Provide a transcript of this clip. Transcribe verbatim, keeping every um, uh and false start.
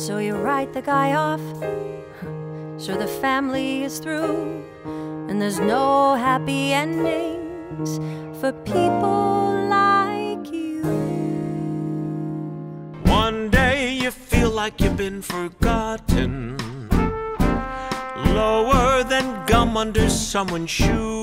So you write the guy off, so the family is through, and there's no happy endings for people like you. One day you feel like you've been forgotten, lower than gum under someone's shoe.